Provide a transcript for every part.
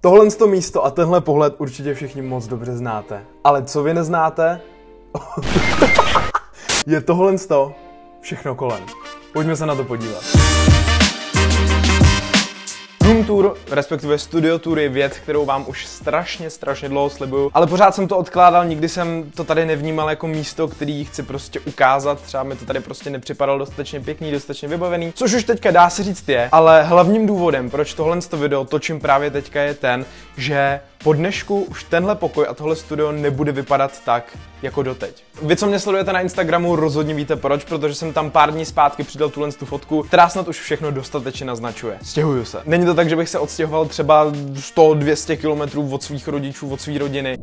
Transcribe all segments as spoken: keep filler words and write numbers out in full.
Tohle to místo a tenhle pohled určitě všichni moc dobře znáte. Ale co vy neznáte, je tohle to všechno kolem. Pojďme se na to podívat. Room tour, respektive studio tour je věc, kterou vám už strašně, strašně dlouho slibuju, ale pořád jsem to odkládal, nikdy jsem to tady nevnímal jako místo, který chci prostě ukázat, třeba mi to tady prostě nepřipadalo dostatečně pěkný, dostatečně vybavený, což už teďka dá se říct je, ale hlavním důvodem, proč tohle video točím právě teďka je ten, že po dnešku už tenhle pokoj a tohle studio nebude vypadat tak, jako doteď. Vy, co mě sledujete na Instagramu, rozhodně víte proč, protože jsem tam pár dní zpátky přidal tuhle tu fotku, která snad už všechno dostatečně naznačuje. Stěhuju se. Není to tak, že bych se odstěhoval třeba sto dvě stě kilometrů od svých rodičů, od své rodiny.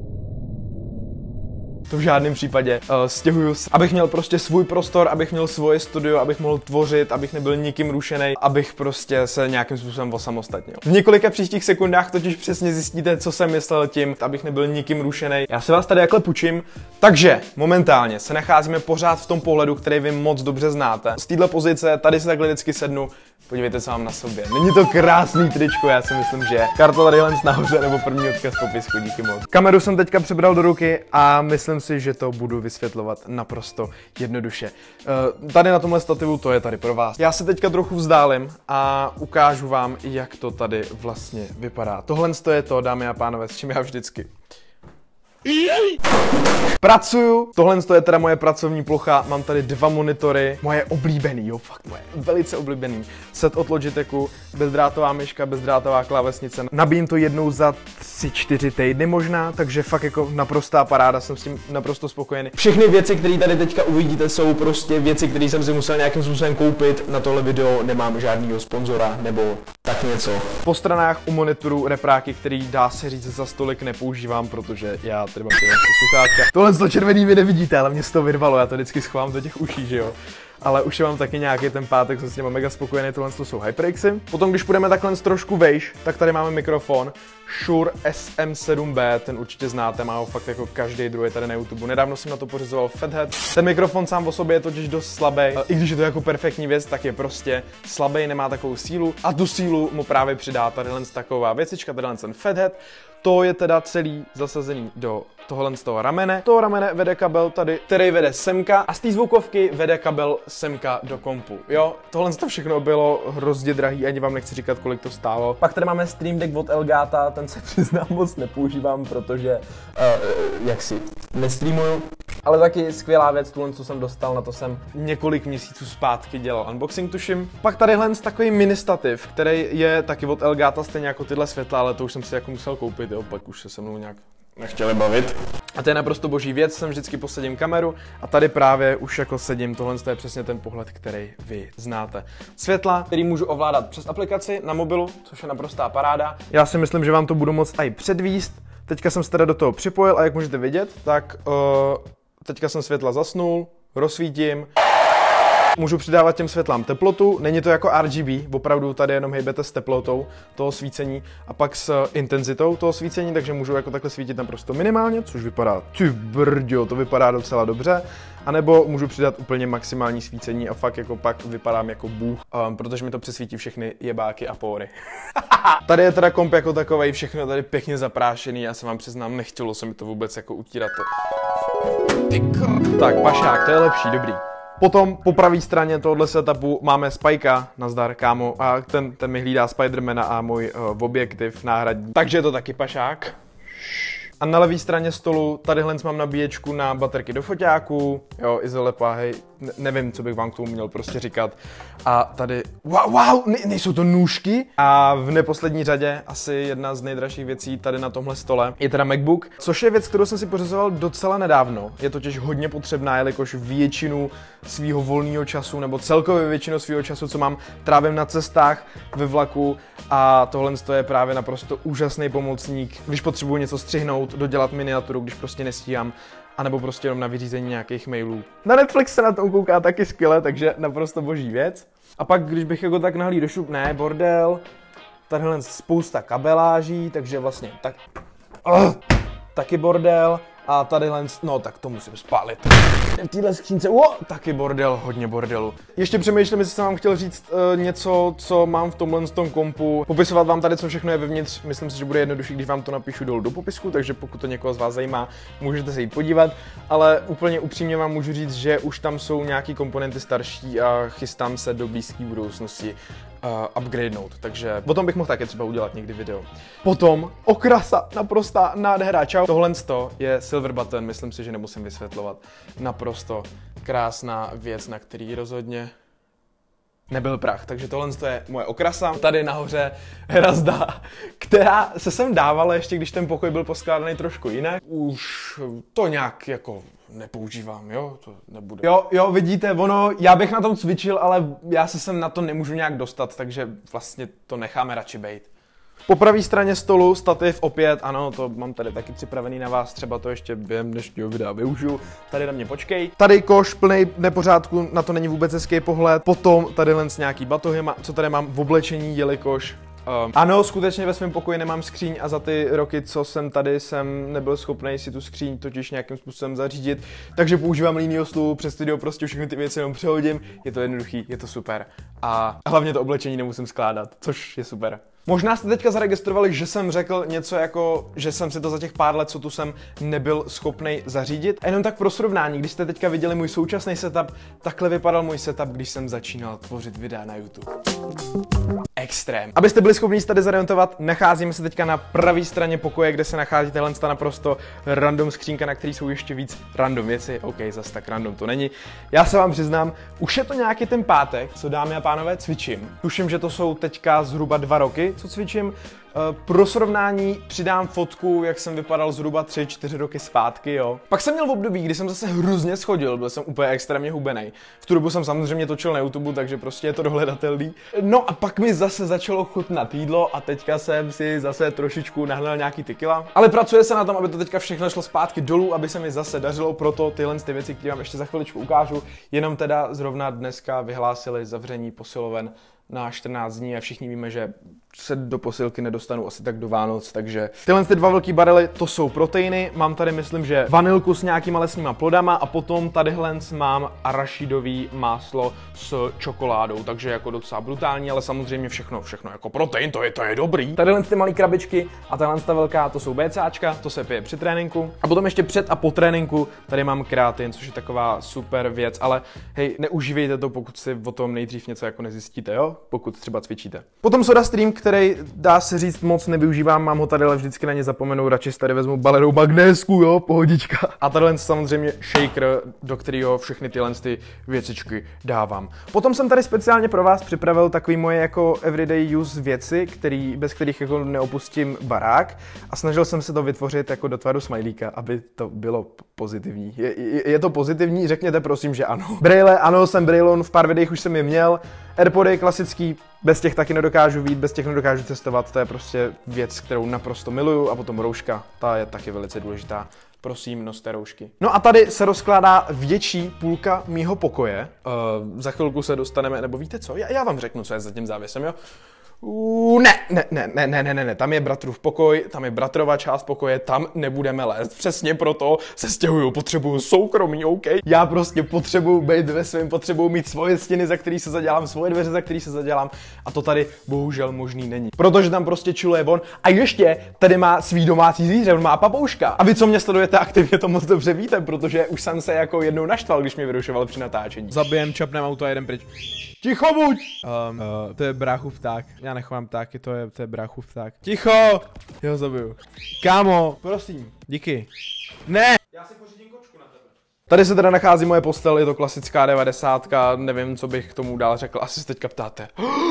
To v žádném případě. Uh, stěhuju se, abych měl prostě svůj prostor, abych měl svoje studio, abych mohl tvořit, abych nebyl nikým rušený, abych prostě se nějakým způsobem osamostatnil. V několika příštích sekundách totiž přesně zjistíte, co jsem myslel tím, abych nebyl nikým rušený. Já se vás tady jakhle půjčím. Takže momentálně se nacházíme pořád v tom pohledu, který vy moc dobře znáte. Z téhle pozice tady se takhle vždycky sednu. Podívejte, co mám na sobě. Není to krásný tričko, já si myslím, že karta tady len nahoře nebo první odkaz v popisku, díky moc. Kameru jsem teďka přebral do ruky a myslím si, že to budu vysvětlovat naprosto jednoduše. Uh, tady na tomhle stativu to je tady pro vás. Já se teďka trochu vzdálím a ukážu vám, jak to tady vlastně vypadá. Tohle je to, dámy a pánové, s čím já vždycky pracuju. Tohle je teda moje pracovní plocha, mám tady dva monitory, moje oblíbený, jo, fakt moje velice oblíbený set od Logitechu, bezdrátová myška, bezdrátová klávesnice. Nabíjím to jednou za tři čtyři týdny možná, takže fakt jako naprostá paráda, jsem s tím naprosto spokojený. Všechny věci, které tady teďka uvidíte, jsou prostě věci, které jsem si musel nějakým způsobem koupit. Na tohle video nemám žádnýho sponzora nebo tak něco. Po stranách u monitoru repráky, který dá se říct za stolik nepoužívám, protože já tady mám tyhle sluchátka. Tohle to červený vy nevidíte, ale mě z toho vyrvalo, já to vždycky schovám do těch uší, že jo. Ale už mám taky nějaký ten pátek, jsem s těma mega spokojený, tohle jsou HyperXy. Potom, když půjdeme takhle trošku vejš, tak tady máme mikrofon Shure S M sedm B, ten určitě znáte, má ho fakt jako každý druhý tady na YouTube. Nedávno jsem na to pořizoval Fathead. Ten mikrofon sám o sobě je totiž dost slabý, i když je to jako perfektní věc, tak je prostě slabý, nemá takovou sílu a tu sílu mu právě přidá tadyhle taková věcička, tadyhle ten Fathead. To je teda celý zasazený do tohle z toho ramene. Toho ramene vede kabel tady, který vede semka a z té zvukovky vede kabel semka do kompu. Jo, tohle to všechno bylo hrozně drahý, ani vám nechci říkat, kolik to stálo. Pak tady máme Stream Deck od Elgata, ten se přiznám moc nepoužívám, protože uh, jak si nestreamuju. Ale taky skvělá věc, tuhle, co jsem dostal, na to jsem několik měsíců zpátky dělal unboxing, tuším. Pak tadyhle takový mini stativ, který je taky od Elgata, stejně jako tyhle světla, ale to už jsem si jako musel koupit, jo, pak už se se mnou nějak nechtěli bavit. A to je naprosto boží věc, sem vždycky posadím kameru a tady právě už jako sedím, tohle je přesně ten pohled, který vy znáte. Světla, který můžu ovládat přes aplikaci na mobilu, což je naprostá paráda. Já si myslím, že vám to budu moct i předvíst. Teďka jsem se teda do toho připojil a jak můžete vidět, tak uh, teďka jsem světla zasnul, rozsvítím. Můžu přidávat těm světlám teplotu, není to jako R G B, opravdu tady jenom hejbete s teplotou toho svícení a pak s intenzitou toho svícení, takže můžu jako takhle svítit naprosto minimálně, což vypadá, ty brďo, to vypadá docela dobře. A nebo můžu přidat úplně maximální svícení a fakt jako pak vypadám jako bůh, um, protože mi to přesvítí všechny jebáky a pory. Tady je teda komp jako takovej, všechno tady pěkně zaprášený, já se vám přiznám, nechtělo se mi to vůbec jako utírat to. Tak, pašák, to je lepší, dobrý. Potom po pravé straně tohohle setupu máme Spikea, nazdar kámo, a ten, ten mi hlídá Spidermana a můj uh, objektiv náhradní. Takže je to taky pašák. A na levé straně stolu tadyhle mám nabíječku na baterky do foťáku, jo, izolepa, hej, ne nevím, co bych vám k tomu měl prostě říkat. A tady, wow, wow, ne nejsou to nůžky? A v neposlední řadě, asi jedna z nejdražších věcí tady na tomhle stole, je teda MacBook, což je věc, kterou jsem si pořizoval docela nedávno. Je totiž hodně potřebná, jelikož většinu svýho volného času, nebo celkově většinu svýho času, co mám, trávím na cestách, ve vlaku a tohle je právě naprosto úžasný pomocník, když potřebuji něco střihnout, dodělat miniaturu, když prostě nestíhám, anebo prostě jenom na vyřízení nějakých mailů. Na Netflix se na tom kouká taky skvěle, takže naprosto boží věc. A pak, když bych jako tak nahlíd došup, ne, bordel, tadyhle spousta kabeláží, takže vlastně tak, uh, taky bordel. A tady len, no tak to musím spálit. V téhle skřínce, o, taky bordel, hodně bordelu. Ještě přemýšlím, jestli jsem vám chtěl říct uh, něco, co mám v tomhle tom kompu. Popisovat vám tady, co všechno je vevnitř. Myslím si, že bude jednodušší, když vám to napíšu dolů do popisku, takže pokud to někoho z vás zajímá, můžete se jít podívat. Ale úplně upřímně vám můžu říct, že už tam jsou nějaký komponenty starší a chystám se do blízké budoucnosti Uh, upgradenout, takže o tom bych mohl také třeba udělat někdy video. Potom okrasa, naprostá nádhera, čau. Tohle je Silver Button, myslím si, že nemusím vysvětlovat. Naprosto krásná věc, na který rozhodně nebyl prach, takže tohle je moje okrasa. Tady nahoře hrazda, která se sem dávala ještě, když ten pokoj byl poskládaný trošku jinak. Už to nějak jako nepoužívám, jo, to nebude. Jo, jo, vidíte, ono, já bych na tom cvičil, ale já se sem na to nemůžu nějak dostat, takže vlastně to necháme radši bejt. Po pravé straně stolu stativ opět, ano, to mám tady taky připravený na vás, třeba to ještě během dnešního videa využiju. Tady na mě počkej. Tady koš plný nepořádku, na to není vůbec hezký pohled. Potom tady len nějaký batohy, co tady mám v oblečení, jelikož Um, ano, skutečně ve svém pokoji nemám skříň a za ty roky, co jsem tady, jsem nebyl schopný si tu skříň totiž nějakým způsobem zařídit, takže používám línii oslu, přes video prostě všechny ty věci jenom přehodím, je to jednoduchý, je to super a hlavně to oblečení nemusím skládat, což je super. Možná jste teďka zaregistrovali, že jsem řekl něco jako, že jsem si to za těch pár let, co tu jsem, nebyl schopný zařídit. A jenom tak pro srovnání, když jste teďka viděli můj současný setup, takhle vypadal můj setup, když jsem začínal tvořit videa na YouTube. Extrém. Abyste byli schopni tady zaremontovat, nacházíme se teďka na pravé straně pokoje, kde se nachází tahle naprosto random skřínka, na který jsou ještě víc random věci. OK, zas tak random to není. Já se vám přiznám, už je to nějaký ten pátek, co dámy a pánové cvičím. Tuším, že to jsou teďka zhruba dva roky, co cvičím. Pro srovnání přidám fotku, jak jsem vypadal zhruba tři čtyři roky zpátky, jo. Pak jsem měl v období, kdy jsem zase hrozně schodil, byl jsem úplně extrémně hubenej. V tu dobu jsem samozřejmě točil na YouTube, takže prostě je to dohledatelný. No a pak mi zase začalo chutnat jídlo a teďka jsem si zase trošičku nahnal nějaký ty kila. Ale pracuje se na tom, aby to teďka všechno šlo zpátky dolů, aby se mi zase dařilo, proto tyhle ty věci, které vám ještě za chviličku ukážu. Jenom teda zrovna dneska vyhlásili zavření posiloven na čtrnáct dní a všichni víme, že se do posilky nedostanu asi tak do Vánoc, takže tyhle ty dva velký barely, to jsou proteiny, mám tady myslím, že vanilku s nějakýma lesníma plodama a potom tadyhle mám arašidový máslo s čokoládou, takže jako docela brutální, ale samozřejmě všechno, všechno jako protein, to je, to je dobrý. Tadyhle ty malé krabičky a tahle ta velká, to jsou BCáčka, to se pije při tréninku a potom ještě před a po tréninku tady mám kreatin, což je taková super věc, ale hej, neužívejte to, pokud si o tom nejdřív něco jako nezjistíte, jo? Pokud třeba cvičíte. Potom SodaStream, který dá se říct moc nevyužívám, mám ho tady, ale vždycky na ně zapomenu, radši tady vezmu balenou magnésku, jo, pohodička. A tadyhle samozřejmě shaker, do kterého všechny tyhle ty věcičky dávám. Potom jsem tady speciálně pro vás připravil takový moje jako everyday use věci, který, bez kterých jako neopustím barák a snažil jsem se to vytvořit jako do tvaru smajlíka, aby to bylo pozitivní. Je, je, je to pozitivní? Řekněte prosím, že ano. Braille, ano, jsem Braillon, v pár videích už jsem je měl. Airpody klasický, bez těch taky nedokážu vít, bez těch nedokážu cestovat, to je prostě věc, kterou naprosto miluju a potom rouška, ta je taky velice důležitá. Prosím, noste roušky. No a tady se rozkládá větší půlka mýho pokoje. Uh, za chvilku se dostaneme, nebo víte co, já, já vám řeknu, co je za tím závěsem, jo? Uh, ne, ne, ne, ne, ne, ne, ne, tam je bratrův pokoj, tam je bratrova část pokoje, tam nebudeme lézt. Přesně proto se stěhuju, potřebuju soukromí, OK? Já prostě potřebuju být ve svém, potřebuju mít svoje stěny, za který se zadělám, svoje dveře, za který se zadělám a to tady bohužel možný není. Protože tam prostě chilluje on a ještě tady má svý domácí zvíře, on má papouška. A vy, co mě sledujete aktivně, to moc dobře víte, protože už jsem se jako jednou naštval, když mě vyrušoval při natáčení. Zabijem, čapnem auto a jeden pryč. Ticho buď! Um, uh, to je bráchův pták. Já nechovám ptáky, to je, to je bráchův pták. Ticho! Jo, zabiju. Kámo, prosím, díky. Ne! Já si pořídím kočku na tebe. Tady se teda nachází moje postel, je to klasická devadesátka, nevím, co bych k tomu dál řekl, asi se teďka ptáte.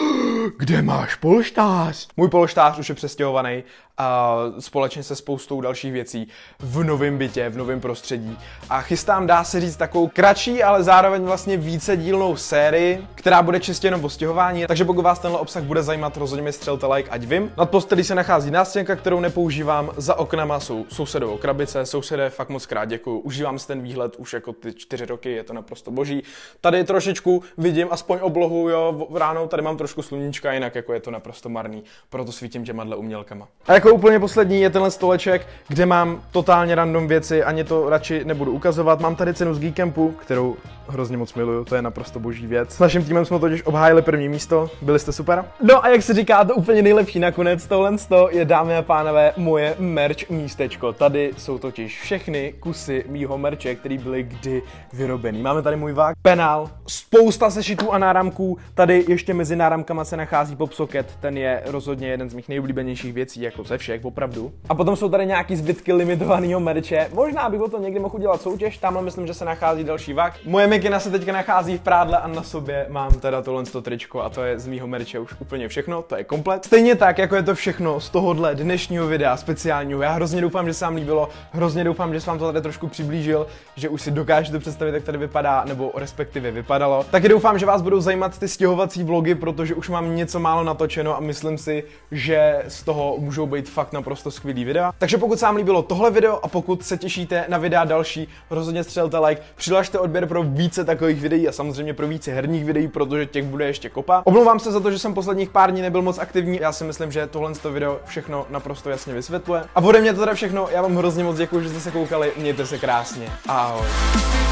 Kde máš polštář? Můj polštář už je přestěhovaný a společně se spoustou dalších věcí v novém bytě, v novém prostředí. A chystám, dá se říct, takovou kratší, ale zároveň vlastně vícedílnou sérii, která bude čistě jenom o stěhování. Takže pokud vás tenhle obsah bude zajímat, rozhodně mi střelte like, ať vím. Nad postelí se nachází nástěnka, kterou nepoužívám. Za oknama jsou sousedovou krabice, sousedé, fakt moc krát děkuju. Užívám si ten výhled už jako ty čtyři roky, je to naprosto boží. Tady trošičku vidím aspoň oblohu, jo, ráno tady mám trošku sluníčko. sluníčka, jinak jako je to naprosto marný, proto svítím těma dle umělkama. A jako úplně poslední je tenhle stoleček, kde mám totálně random věci, ani to radši nebudu ukazovat. Mám tady cenu z Geekampu, kterou hrozně moc miluju, to je naprosto boží věc. S naším týmem jsme totiž obhájili první místo, byli jste super. No a jak se říká, to úplně nejlepší nakonec, tohle je, dámy a pánové, moje merch místečko. Tady jsou totiž všechny kusy mýho merče, který byly kdy vyrobený. Máme tady můj vák, penál, spousta sešitů a náramků. Tady ještě mezi náramkama se nachází popsocket, ten je rozhodně jeden z mých nejoblíbenějších věcí, jako ze všech, opravdu. A potom jsou tady nějaký zbytky limitovaného merče. Možná bych o to někdy mohl udělat soutěž, tamhle myslím, že se nachází další vák. Moje mikina se teďka nachází v prádle a na sobě mám teda tohle tričko a to je z mýho merče už úplně všechno, to je komplet. Stejně tak, jako je to všechno z tohohle dnešního videa speciálního. Já hrozně doufám, že se vám líbilo, hrozně doufám, že jsem vám to tady trošku přiblížil, že už si dokážete představit, jak tady vypadá, nebo respektive vypadalo. Taky doufám, že vás budou zajímat ty stěhovací vlogy, protože už mám něco málo natočeno a myslím si, že z toho můžou být fakt naprosto skvělý videa. Takže pokud se vám líbilo tohle video a pokud se těšíte na videa další, rozhodně střelte like, přihlašte odběr pro více takových videí a samozřejmě pro více herních videí, protože těch bude ještě kopa. Omlouvám se za to, že jsem posledních pár dní nebyl moc aktivní. Já si myslím, že tohle video všechno naprosto jasně vysvětluje. A ode mě to teda všechno. Já vám hrozně moc děkuji, že jste se koukali. Mějte se krásně. Ahoj.